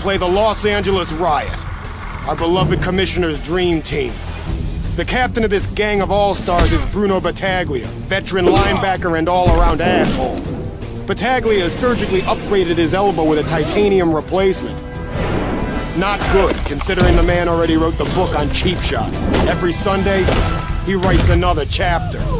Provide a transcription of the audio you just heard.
play the Los Angeles Riot, our beloved Commissioner's dream team. The captain of this gang of all-stars is Bruno Battaglia, veteran linebacker and all-around asshole. Battaglia has surgically upgraded his elbow with a titanium replacement. Not good, considering the man already wrote the book on cheap shots. Every Sunday, he writes another chapter.